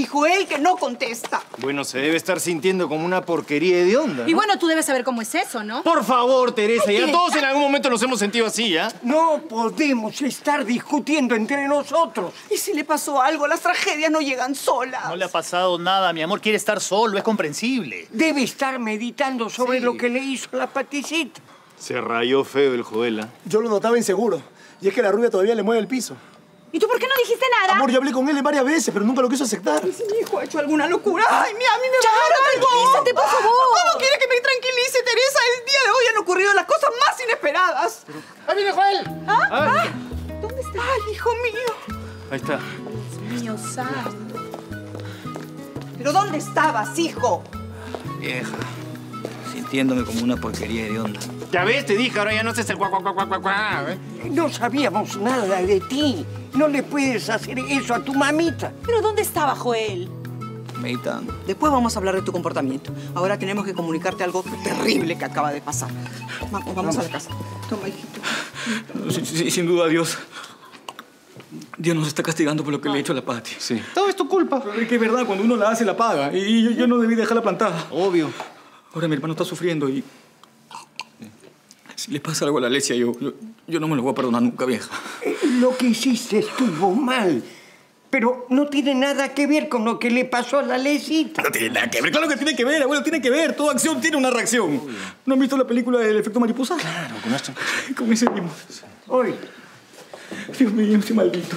Joel que no contesta. Bueno, se debe estar sintiendo como una porquería de onda, ¿no? Y bueno, tú debes saber cómo es eso, ¿no? Por favor, Teresa, Ay, ya todos en algún momento nos hemos sentido así, ¿ya? No podemos estar discutiendo entre nosotros. ¿Y si le pasó algo? Las tragedias no llegan solas. No le ha pasado nada, mi amor. Quiere estar solo, es comprensible. Debe estar meditando sobre lo que le hizo la Paticita. Se rayó feo el Joel, ¿eh? Yo lo notaba inseguro. Y es que la rubia todavía le mueve el piso. ¿Y tú por qué no dijiste nada? Amor, yo hablé con él varias veces, pero nunca lo quiso aceptar. ¿Y si mi hijo ha hecho alguna locura? ¡Ay, a mí me va a dar algo! Tranquilízate, por favor. ¿Cómo quiere que me tranquilice, Teresa? El día de hoy han ocurrido las cosas más inesperadas. ¡Ahí viene Joel! ¿Dónde está? ¡Ay, hijo mío! Ahí está. Dios mío santo. ¿Pero dónde estabas, hijo? Vieja, sintiéndome como una porquería de onda. Ya ves, te dije, ahora ya no haces el guau, guau, guau, guau, guau, ¿eh? No sabíamos nada de ti. No le puedes hacer eso a tu mamita. ¿Pero dónde estaba Joel? Meditando. Después vamos a hablar de tu comportamiento. Ahora tenemos que comunicarte algo terrible que acaba de pasar. Vamos a la casa. Toma, hijito. Sin duda, Dios nos está castigando por lo que le he hecho a la Pati. Sí. Todo es tu culpa. Pero es que es verdad, cuando uno la hace, la paga. Y yo no debí dejarla plantada. Obvio. Ahora mi hermano está sufriendo y... Si le pasa algo a la Alesia, yo no me lo voy a perdonar nunca, vieja. Lo que hiciste estuvo mal. Pero no tiene nada que ver con lo que le pasó a la Lecita. No tiene nada que ver. Claro que tiene que ver, abuelo, tiene que ver. Toda acción tiene una reacción. ¿No han visto la película del efecto mariposa? Claro, con esto. Con ese mismo. Hoy, Dios mío, estoy maldito.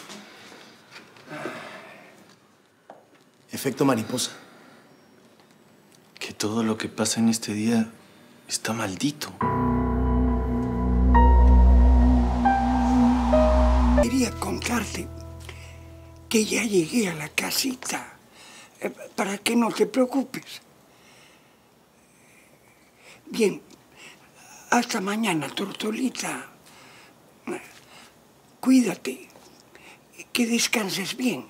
Efecto mariposa. Que todo lo que pasa en este día está maldito. quería contarte que ya llegué a la casita para que no te preocupes. Bien, hasta mañana, Tortolita. Cuídate, que descanses bien.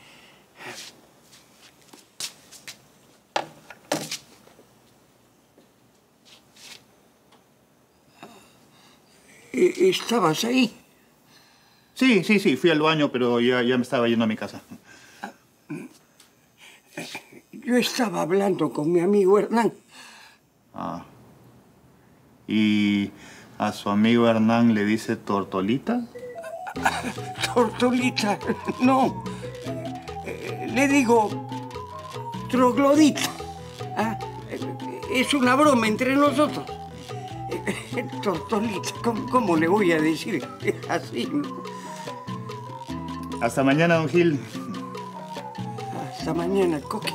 ¿Estabas ahí? Sí, fui al baño, pero ya me estaba yendo a mi casa. Yo estaba hablando con mi amigo Hernán. Ah. ¿Y a su amigo Hernán le dice Tortolita? Tortolita, no. Le digo troglodita. ¿Ah? Es una broma entre nosotros. Tortolita, ¿cómo le voy a decir así? Hasta mañana, don Gil. Hasta mañana, Coqui.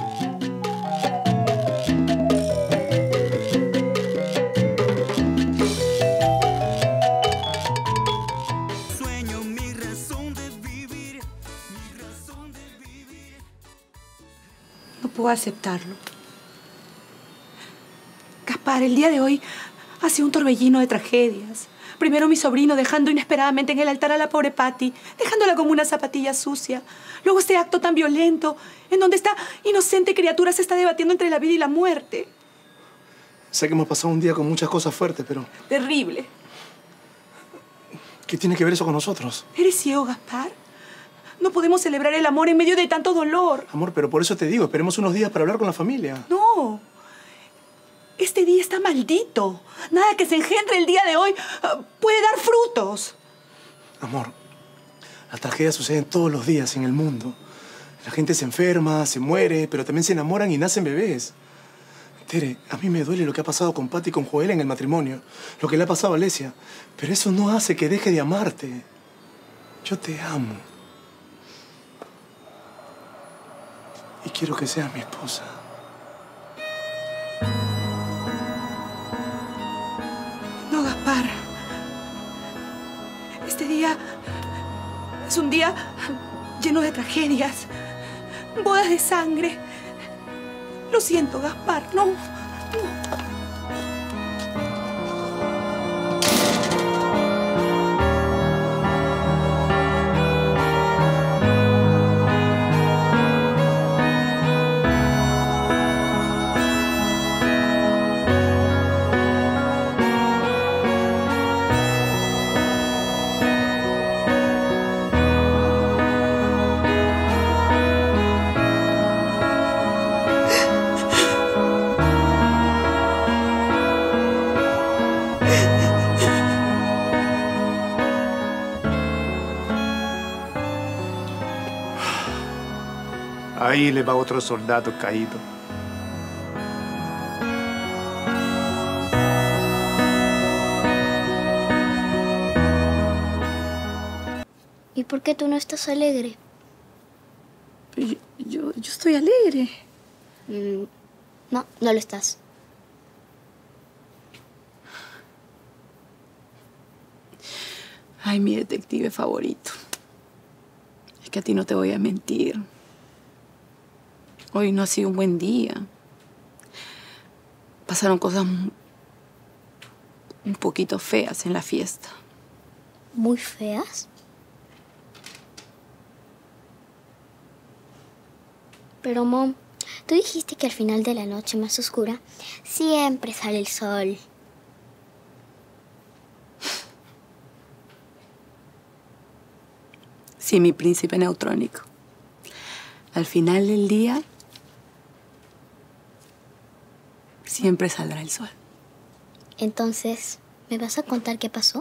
No puedo aceptarlo. Gaspar, el día de hoy ha sido un torbellino de tragedias. Primero mi sobrino dejando inesperadamente en el altar a la pobre Patty, dejándola como una zapatilla sucia. Luego este acto tan violento, en donde esta inocente criatura se está debatiendo entre la vida y la muerte. Sé que hemos pasado un día con muchas cosas fuertes, pero... Terrible. ¿Qué tiene que ver eso con nosotros? ¿Eres ciego, Gaspar? No podemos celebrar el amor en medio de tanto dolor. Amor, pero por eso te digo, esperemos unos días para hablar con la familia. No. Este día está maldito. Nada que se engendre el día de hoy puede dar frutos. Amor, las tragedias suceden todos los días en el mundo. La gente se enferma, se muere, pero también se enamoran y nacen bebés. Tere, a mí me duele lo que ha pasado con Patty y con Joel en el matrimonio. Lo que le ha pasado a Alesia. Pero eso no hace que deje de amarte. Yo te amo. Y quiero que seas mi esposa. No, Gaspar. Este día es un día lleno de tragedias, bodas de sangre. Lo siento, Gaspar, no. Ahí le va otro soldado caído. ¿Y por qué tú no estás alegre? Yo estoy alegre. No, no lo estás. Ay, mi detective favorito. Es que a ti no te voy a mentir. Hoy no ha sido un buen día. Pasaron cosas un poquito feas en la fiesta. ¿Muy feas? Pero, Mom, tú dijiste que al final de la noche más oscura siempre sale el sol. Sí, mi príncipe neutrónico. Al final del día, siempre saldrá el sol. Entonces, ¿me vas a contar qué pasó?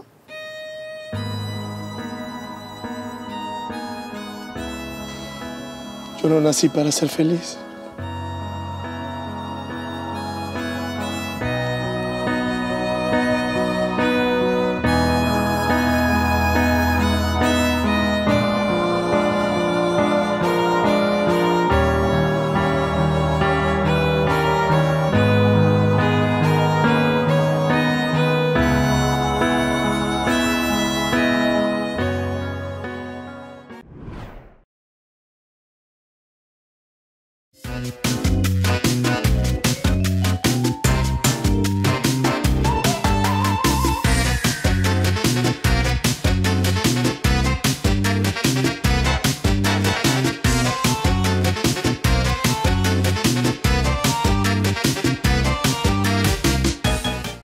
Yo no nací para ser feliz.